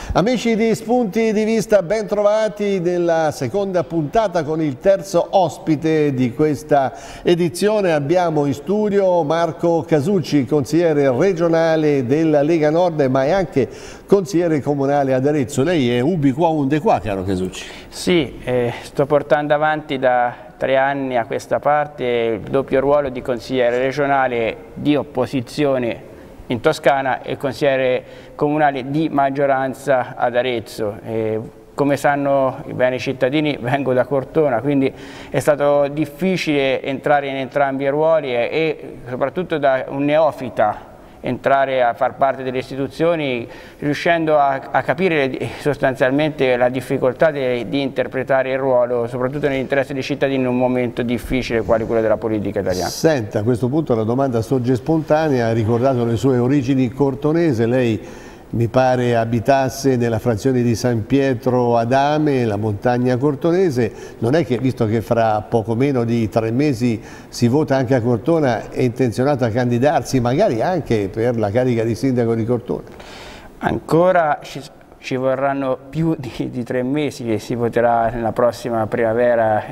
Amici di Spunti di Vista, ben trovati nella seconda puntata con il terzo ospite di questa edizione. Abbiamo in studio Marco Casucci, consigliere regionale della Lega Nord, ma è anche consigliere comunale ad Arezzo. Lei è ubi qua unde qua, caro Casucci? Sì, sto portando avanti da 3 anni a questa parte il doppio ruolo di consigliere regionale di opposizione in Toscana e consigliere comunale di maggioranza ad Arezzo. Come sanno i bene cittadini, vengo da Cortona, quindi è stato difficile entrare in entrambi i ruoli e soprattutto da un neofita entrare a far parte delle istituzioni, riuscendo a capire sostanzialmente la difficoltà di interpretare il ruolo, soprattutto nell'interesse dei cittadini in un momento difficile quale quello della politica italiana. Senta, a questo punto la domanda sorge spontanea. Ha ricordato le sue origini cortonese. Lei mi pare abitasse nella frazione di San Pietro ad Ame, la montagna cortonese. Non è che, visto che fra poco meno di 3 mesi si vota anche a Cortona, è intenzionato a candidarsi magari anche per la carica di sindaco di Cortona? Ancora ci vorranno più di 3 mesi, che si voterà nella prossima primavera,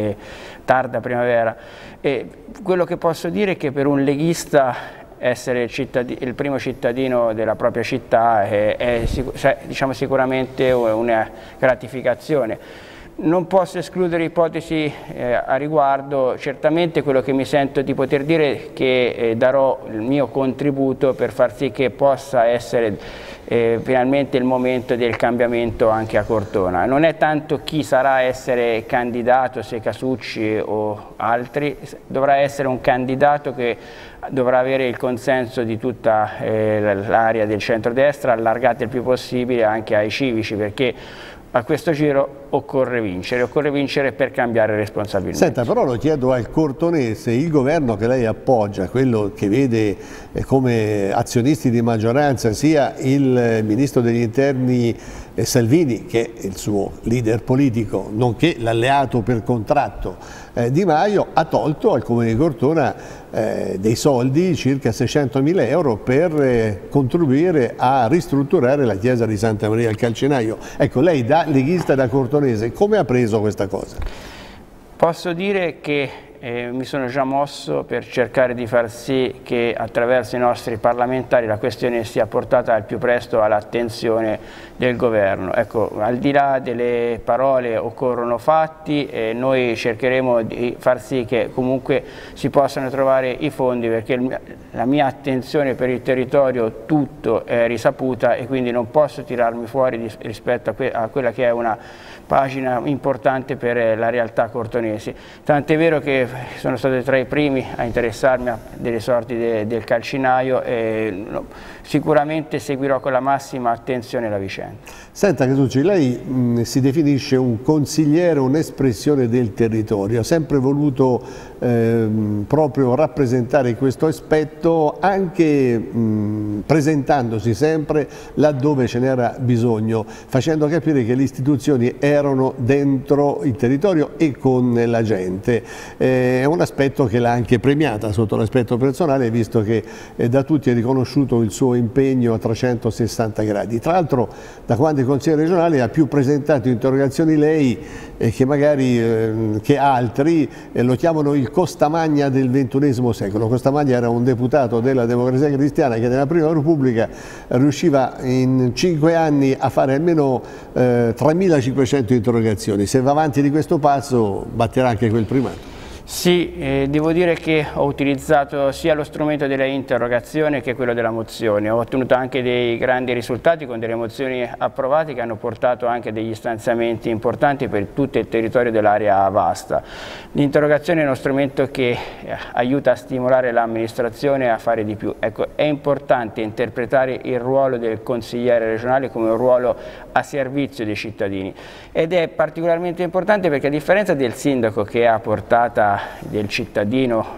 tarda primavera. Quello che posso dire è che per un leghista essere il primo cittadino della propria città è diciamo, sicuramente una gratificazione. Non posso escludere ipotesi a riguardo. Certamente quello che mi sento di poter dire è che darò il mio contributo per far sì che possa essere finalmente il momento del cambiamento anche a Cortona. Non è tanto chi sarà essere candidato, se Casucci o altri, dovrà essere un candidato che dovrà avere il consenso di tutta l'area del centrodestra, allargata il più possibile anche ai civici, perché a questo giro occorre vincere per cambiare responsabilmente. Senta, però lo chiedo al cortonese: il governo che lei appoggia, quello che vede come azionisti di maggioranza sia il ministro degli interni Salvini, che è il suo leader politico, nonché l'alleato per contratto Di Maio, ha tolto al Comune di Cortona dei soldi, circa 600.000 euro, per contribuire a ristrutturare la chiesa di Santa Maria al Calcinaio. Ecco, lei da leghista, da cortonese, come ha preso questa cosa? Posso dire che mi sono già mosso per cercare di far sì che attraverso i nostri parlamentari la questione sia portata al più presto all'attenzione del governo. Ecco, al di là delle parole occorrono fatti e noi cercheremo di far sì che comunque si possano trovare i fondi, perché la mia attenzione per il territorio tutto è risaputa e quindi non posso tirarmi fuori rispetto a quella che è una pagina importante per la realtà cortonesi. Tant'è vero che sono stato tra i primi a interessarmi delle sorti del Calcinaio e sicuramente seguirò con la massima attenzione la vicenda. Senta Casucci, lei si definisce un consigliere, un'espressione del territorio, ha sempre voluto proprio rappresentare questo aspetto, anche presentandosi sempre laddove ce n'era bisogno, facendo capire che le istituzioni erano dentro il territorio e con la gente. È un aspetto che l'ha anche premiata sotto l'aspetto personale, visto che da tutti è riconosciuto il suo impegno a 360 gradi. Tra l'altro, da quando è consigliere regionale ha più presentato interrogazioni lei che magari che altri. Lo chiamano il Costamagna del XXI secolo. Costamagna era un deputato della Democrazia Cristiana che nella Prima Repubblica riusciva in 5 anni a fare almeno 3.500 interrogazioni. Se va avanti di questo passo batterà anche quel primato. Sì, devo dire che ho utilizzato sia lo strumento della interrogazione che quello della mozione. Ho ottenuto anche dei grandi risultati con delle mozioni approvate che hanno portato anche degli stanziamenti importanti per tutto il territorio dell'area vasta. L'interrogazione è uno strumento che aiuta a stimolare l'amministrazione a fare di più. Ecco, è importante interpretare il ruolo del consigliere regionale come un ruolo a servizio dei cittadini ed è particolarmente importante perché, a differenza del sindaco che ha portata del cittadino,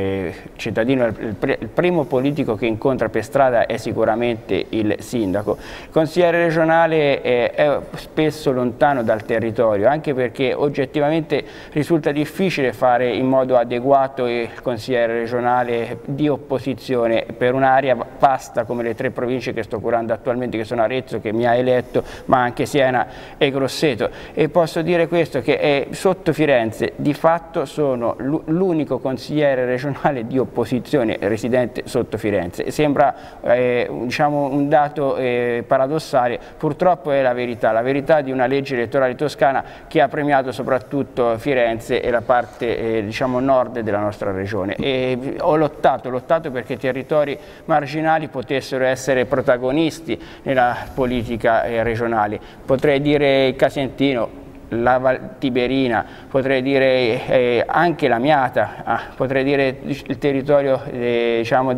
il primo politico che incontra per strada è sicuramente il sindaco. Il consigliere regionale è spesso lontano dal territorio, anche perché oggettivamente risulta difficile fare in modo adeguato il consigliere regionale di opposizione per un'area vasta come le 3 province che sto curando attualmente, che sono Arezzo, che mi ha eletto, ma anche Siena e Grosseto. E posso dire questo, che sotto Firenze di fatto sono l'unico consigliere regionale di opposizione residente sotto Firenze. Sembra diciamo un dato paradossale, purtroppo è la verità di una legge elettorale toscana che ha premiato soprattutto Firenze e la parte diciamo nord della nostra regione. E ho lottato perché i territori marginali potessero essere protagonisti nella politica regionale. Potrei dire il Casentino, la Val Tiberina, potrei dire anche l'Amiata, potrei dire il territorio diciamo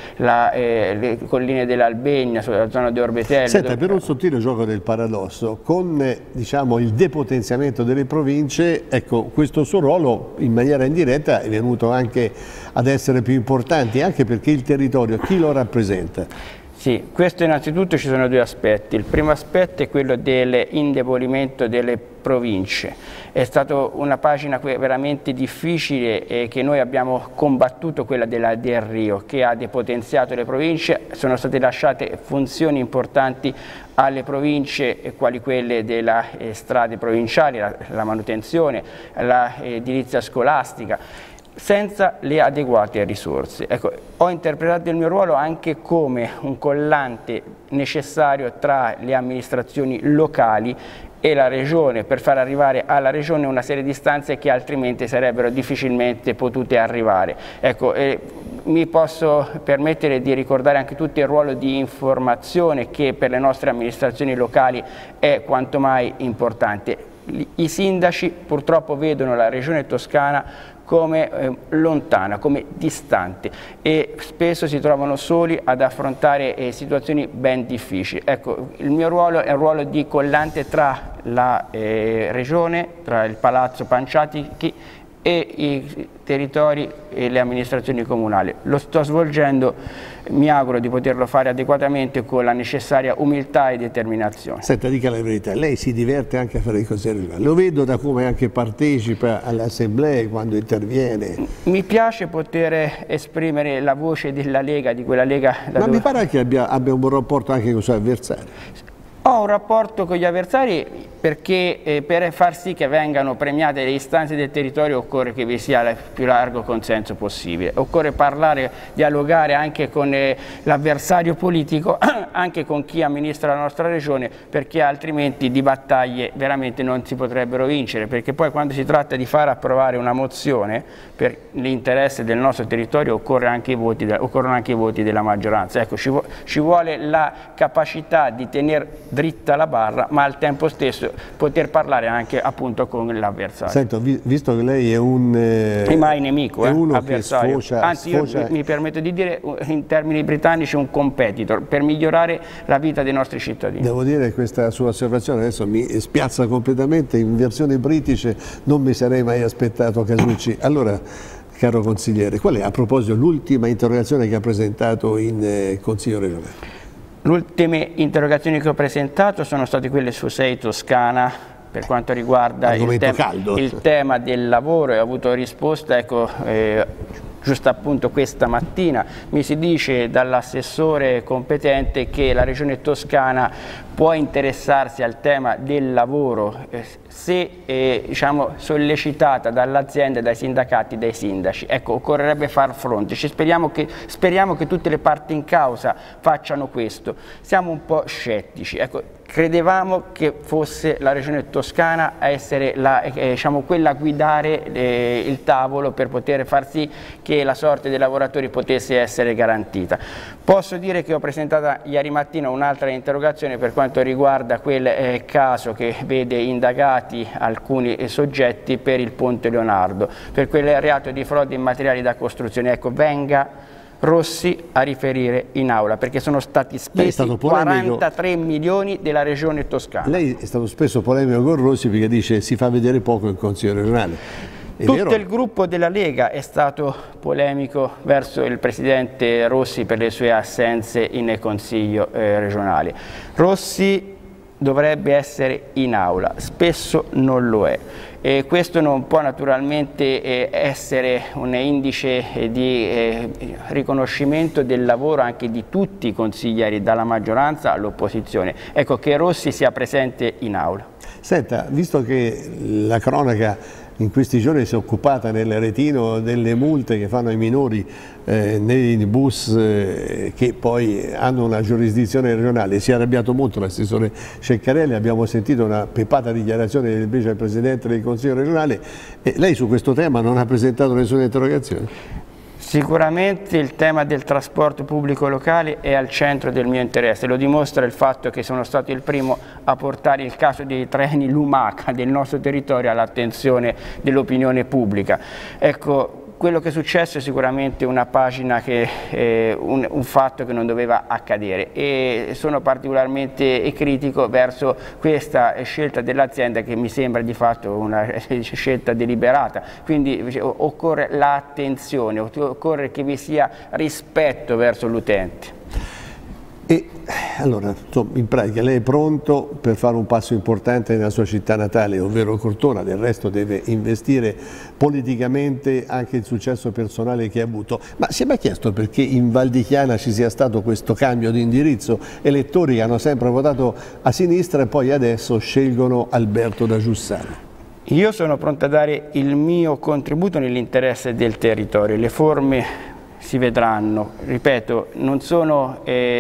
le colline dell'Albegna, la zona di Orbetello. Senta, per un sottile gioco del paradosso, con diciamo, il depotenziamento delle province, ecco, questo suo ruolo in maniera indiretta è venuto anche ad essere più importante, anche perché il territorio, chi lo rappresenta? Sì, questo innanzitutto ci sono 2 aspetti. Il primo aspetto è quello dell'indebolimento delle province. È stata una pagina veramente difficile che noi abbiamo combattuto, quella del Rio, che ha depotenziato le province. Sono state lasciate funzioni importanti alle province, quali quelle delle strade provinciali, la manutenzione, l'edilizia scolastica, senza le adeguate risorse. Ecco, ho interpretato il mio ruolo anche come un collante necessario tra le amministrazioni locali e la regione, per far arrivare alla regione una serie di istanze che altrimenti sarebbero difficilmente potute arrivare. Ecco, mi posso permettere di ricordare anche tutto il ruolo di informazione che per le nostre amministrazioni locali è quanto mai importante. I sindaci purtroppo vedono la regione toscana come lontana, come distante, e spesso si trovano soli ad affrontare situazioni ben difficili. Ecco, il mio ruolo è un ruolo di collante tra la regione, tra il Palazzo Panciati e i territori e le amministrazioni comunali. Lo sto svolgendo, mi auguro di poterlo fare adeguatamente con la necessaria umiltà e determinazione. Senta, dica la verità, lei si diverte anche a fare il consigliere regionale, lo vedo da come anche partecipa alle assemblee, quando interviene. Mi piace poter esprimere la voce della Lega, di quella Lega... Ma mi pare che abbia un buon rapporto anche con i suoi avversari. Ho un rapporto con gli avversari perché per far sì che vengano premiate le istanze del territorio occorre che vi sia il più largo consenso possibile. Occorre parlare, dialogare anche con l'avversario politico, anche con chi amministra la nostra regione, perché altrimenti di battaglie veramente non si potrebbero vincere, perché poi quando si tratta di far approvare una mozione per l'interesse del nostro territorio occorrono anche i voti della maggioranza. Ecco, ci vuole la capacità di tenere dritta la barra, ma al tempo stesso poter parlare anche appunto con l'avversario. Sento, visto che lei è un mai nemico, è uno avversario. Che sfocia, anzi io mi permetto di dire in termini britannici un competitor per migliorare la vita dei nostri cittadini. Devo dire che questa sua osservazione adesso mi spiazza completamente, in versione british non mi sarei mai aspettato Casucci. Allora, caro consigliere, qual è a proposito l'ultima interrogazione che ha presentato in Consiglio regionale? Le ultime interrogazioni che ho presentato sono state quelle su SEI Toscana per quanto riguarda il tema del lavoro, e ho avuto risposta, ecco, giusto appunto questa mattina mi si dice dall'assessore competente che la Regione Toscana può interessarsi al tema del lavoro se diciamo, sollecitata dall'azienda, dai sindacati, dai sindaci. Ecco, occorrerebbe far fronte. Speriamo che tutte le parti in causa facciano questo. Siamo un po' scettici. Ecco, credevamo che fosse la Regione Toscana a essere diciamo, quella a guidare il tavolo per poter far sì che la sorte dei lavoratori potesse essere garantita. Posso dire che ho presentato ieri mattina un'altra interrogazione per quanto riguarda quel caso che vede indagati alcuni soggetti per il Ponte Leonardo, per quel reato di frode in materiali da costruzione. Ecco, venga Rossi a riferire in aula, perché sono stati spesi 43 milioni della Regione Toscana. Lei è stato spesso polemico con Rossi perché dice si fa vedere poco in Consiglio regionale. Tutto il gruppo della Lega è stato polemico verso il presidente Rossi per le sue assenze in Consiglio regionale. Rossi dovrebbe essere in aula, spesso non lo è. E questo non può naturalmente essere un indice di riconoscimento del lavoro anche di tutti i consiglieri, dalla maggioranza all'opposizione. Ecco, che Rossi sia presente in aula. Senta, visto che la cronaca in questi giorni si è occupata nell'Aretino delle multe che fanno ai minori nei bus che poi hanno una giurisdizione regionale, si è arrabbiato molto l'assessore Ceccarelli, abbiamo sentito una pepata dichiarazione del vicepresidente del Consiglio regionale, e lei su questo tema non ha presentato nessuna interrogazione? Sicuramente il tema del trasporto pubblico locale è al centro del mio interesse, lo dimostra il fatto che sono stato il primo a portare il caso dei treni Lumaca del nostro territorio all'attenzione dell'opinione pubblica. Ecco, quello che è successo è sicuramente una pagina un fatto che non doveva accadere, e sono particolarmente critico verso questa scelta dell'azienda, che mi sembra di fatto una scelta deliberata. Quindi occorre l'attenzione, occorre che vi sia rispetto verso l'utente. E allora, in pratica, lei è pronto per fare un passo importante nella sua città natale, ovvero Cortona, del resto deve investire politicamente anche il successo personale che ha avuto. Ma si è mai chiesto perché in Val di Chiana ci sia stato questo cambio di indirizzo? Elettori che hanno sempre votato a sinistra e poi adesso scelgono Alberto da Giussano. Io sono pronto a dare il mio contributo nell'interesse del territorio, le forme si vedranno, ripeto, non sono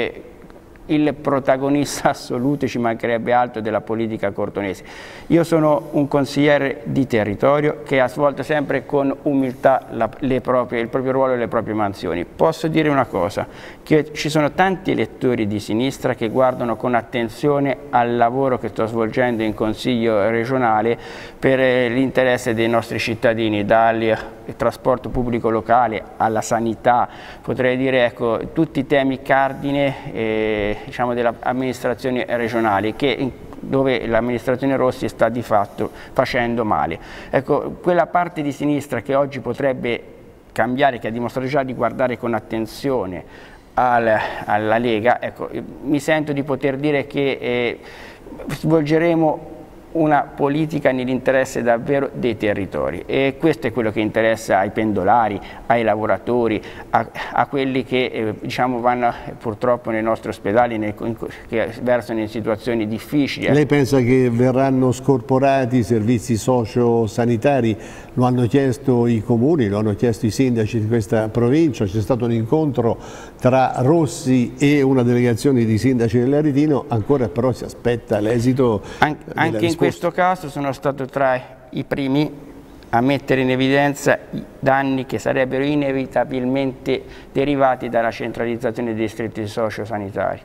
il protagonista assoluto, ci mancherebbe altro, della politica cortonese. Io sono un consigliere di territorio che ha svolto sempre con umiltà il proprio ruolo e le proprie mansioni. Posso dire una cosa, che ci sono tanti elettori di sinistra che guardano con attenzione al lavoro che sto svolgendo in Consiglio regionale per l'interesse dei nostri cittadini, dal trasporto pubblico locale alla sanità, potrei dire, ecco, tutti i temi cardine diciamo delle amministrazioni regionali, dove l'amministrazione Rossi sta di fatto facendo male. Ecco, quella parte di sinistra che oggi potrebbe cambiare, che ha dimostrato già di guardare con attenzione alla Lega, ecco, mi sento di poter dire che svolgeremo una politica nell'interesse davvero dei territori, e questo è quello che interessa ai pendolari, ai lavoratori, a quelli che diciamo vanno purtroppo nei nostri ospedali, che versano in situazioni difficili. Lei pensa che verranno scorporati i servizi socio-sanitari? Lo hanno chiesto i comuni, lo hanno chiesto i sindaci di questa provincia, c'è stato un incontro tra Rossi e una delegazione di sindaci dell'Aretino, ancora però si aspetta l'esito della risposta. In questo caso sono stato tra i primi a mettere in evidenza i danni che sarebbero inevitabilmente derivati dalla centralizzazione dei distretti sociosanitari.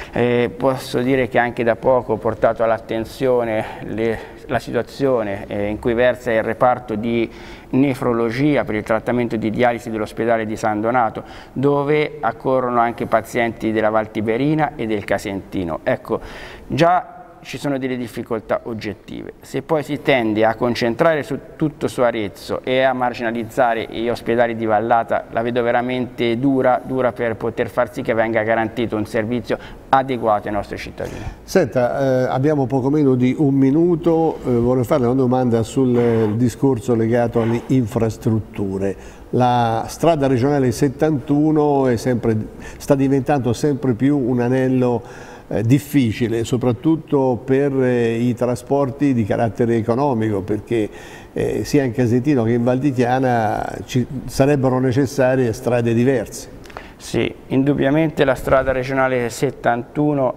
Posso dire che anche da poco ho portato all'attenzione la situazione in cui versa il reparto di nefrologia per il trattamento di dialisi dell'ospedale di San Donato, dove accorrono anche pazienti della Val Tiberina e del Casentino. Ecco, già ci sono delle difficoltà oggettive. Se poi si tende a concentrare tutto su Arezzo e a marginalizzare gli ospedali di Vallata, la vedo veramente dura per poter far sì che venga garantito un servizio adeguato ai nostri cittadini. Senta, abbiamo poco meno di un minuto, vorrei fare una domanda sul discorso legato alle infrastrutture. La strada regionale 71 sta diventando sempre più un anello difficile, soprattutto per i trasporti di carattere economico, perché sia in Casentino che in Val di Chiana sarebbero necessarie strade diverse. Sì, indubbiamente la strada regionale 71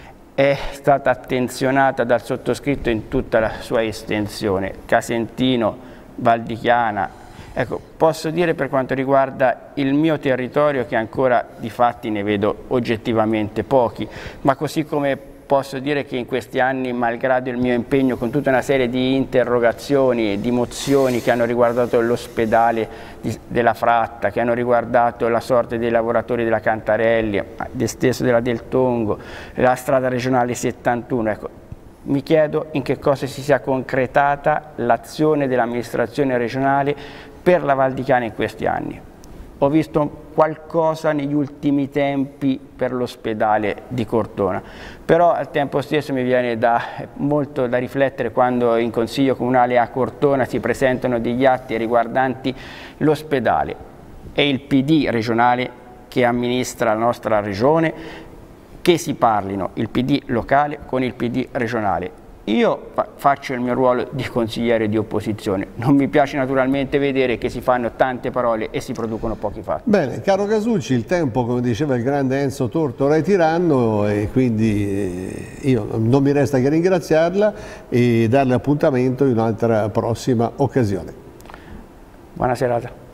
è stata attenzionata dal sottoscritto in tutta la sua estensione, Casentino, Val di Chiana. Ecco, posso dire per quanto riguarda il mio territorio che ancora di fatti ne vedo oggettivamente pochi, ma così come posso dire che in questi anni, malgrado il mio impegno con tutta una serie di interrogazioni e di mozioni che hanno riguardato l'ospedale della Fratta, che hanno riguardato la sorte dei lavoratori della Cantarelli, stesso della Del Tongo, la strada regionale 71, ecco, mi chiedo in che cosa si sia concretata l'azione dell'amministrazione regionale per la Val di Chiana in questi anni. Ho visto qualcosa negli ultimi tempi per l'ospedale di Cortona, però al tempo stesso mi viene molto da riflettere quando in Consiglio Comunale a Cortona si presentano degli atti riguardanti l'ospedale. È il PD regionale che amministra la nostra regione, che si parlino il PD locale con il PD regionale. Io faccio il mio ruolo di consigliere di opposizione, non mi piace naturalmente vedere che si fanno tante parole e si producono pochi fatti. Bene, caro Casucci, il tempo, come diceva il grande Enzo Tortora, è tiranno e quindi io non mi resta che ringraziarla e darle appuntamento in un'altra prossima occasione. Buona serata.